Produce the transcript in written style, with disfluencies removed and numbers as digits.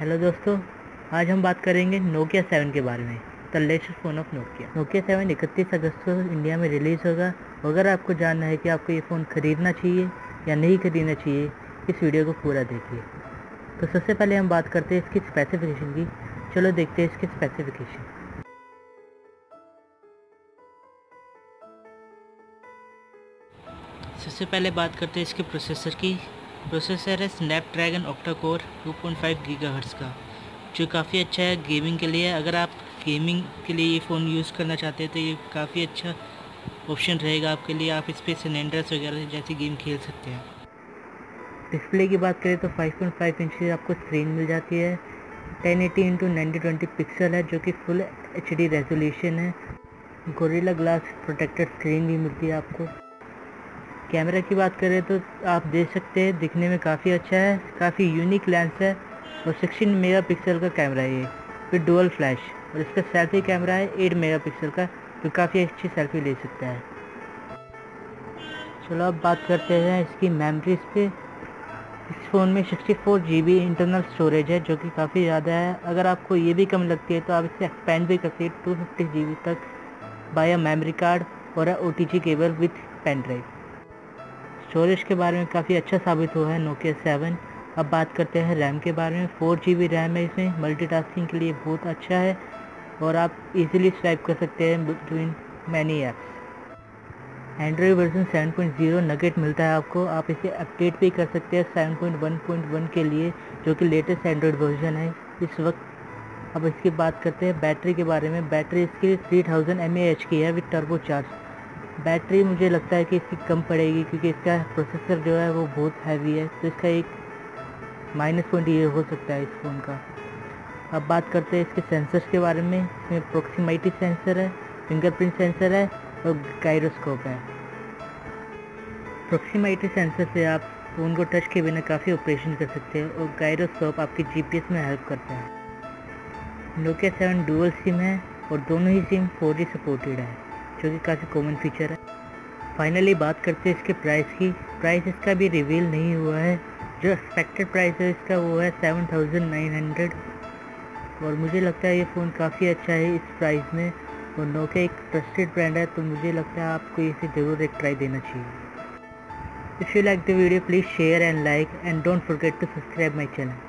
Hello दोस्तों, आज हम बात करेंगे नोकिया 7 के बारे में। The latest phone of Nokia 7 31 अगस्त को इंडिया में रिलीज़ होगा। अगर आपको जानना है कि आपको ये फ़ोन ख़रीदना चाहिए या नहीं ख़रीदना चाहिए, इस वीडियो को पूरा देखिए। तो सबसे पहले हम बात करते हैं इसकी स्पेसिफिकेशन की। चलो देखते हैं इसकी स्पेसिफिकेशन। सबसे पहले बात करते हैं इसके प्रोसेसर की। प्रोसेसर है स्नैपड्रैगन ऑक्टा कोर 2.5 गीगाहर्ट्ज़ का, जो काफ़ी अच्छा है गेमिंग के लिए। अगर आप गेमिंग के लिए ये फ़ोन यूज़ करना चाहते हैं तो ये काफ़ी अच्छा ऑप्शन रहेगा आपके लिए। आप इस पर सैन वगैरह जैसी गेम खेल सकते हैं। डिस्प्ले की बात करें तो 5.5 इंच की आपको स्क्रीन मिल जाती है। 1080x9020 पिक्सल है, जो कि फुल HD रेजोल्यूशन है। गोरिल्ला ग्लास प्रोटेक्टेड स्क्रीन भी मिलती है आपको। कैमरा की बात करें तो आप देख सकते हैं, दिखने में काफ़ी अच्छा है, काफ़ी यूनिक लेंस है और 16 मेगापिक्सल का कैमरा है ये विद डुअल फ्लैश। और इसका सेल्फी कैमरा है 8 मेगापिक्सल का, जो काफ़ी अच्छी सेल्फी ले सकता है। चलो अब बात करते हैं इसकी मेमोरीज पे। इस फ़ोन में 64 GB इंटरनल स्टोरेज है, जो कि काफ़ी ज़्यादा है। अगर आपको ये भी कम लगती है तो आप इसे एक्सपेंड भी कर सकते हैं 250 GB तक बाय मेमोरी कार्ड और OTG cable with pen drive. Storage के बारे में काफ़ी अच्छा साबित हुआ है नोकिया 7। अब बात करते हैं रैम के बारे में। 4 GB रैम है इसमें, मल्टीटास्किंग के लिए बहुत अच्छा है और आप इजीली स्वाइप कर सकते हैं between many apps. Android version 7.0 Nougat मिलता है आपको। आप इसे अपडेट भी कर सकते हैं 7.1.1 के लिए, जो कि लेटेस्ट एंड्रॉयड वर्जन है इस वक्त। अब इसकी बात करते हैं बैटरी के बारे में। बैटरी इसकी 3000 mAh की है विद टर्बो चार्ज। बैटरी मुझे लगता है कि इसकी कम पड़ेगी, क्योंकि इसका प्रोसेसर जो है वो बहुत हैवी है, तो इसका एक माइनस पॉइंट ये हो सकता है इस फ़ोन का। अब बात करते हैं इसके सेंसर्स के बारे में। इसमें प्रॉक्सिमिटी सेंसर है, फिंगरप्रिंट सेंसर है और गायरोस्कोप है। प्रॉक्सिमिटी सेंसर से आप फ़ोन को टच के बिना काफ़ी ऑपरेशन कर सकते हैं और गायरोस्कोप आपकी GPS में हेल्प करता है। नोकिया 7 डुअल सिम है और दोनों ही सिम 4G सपोर्टेड है, जो कि काफ़ी कॉमन फीचर है। फाइनली बात करते हैं इसके प्राइस की। प्राइस इसका भी रिवील नहीं हुआ है। जो एक्सपेक्टेड प्राइस है इसका वो है 7900 और मुझे लगता है ये फ़ोन काफ़ी अच्छा है इस प्राइस में। और नोकिया एक ट्रस्टेड ब्रांड है, तो मुझे लगता है आपको इसे ज़रूर एक ट्राई देना चाहिए। If you like the video please share and like and don't forget to subscribe my channel.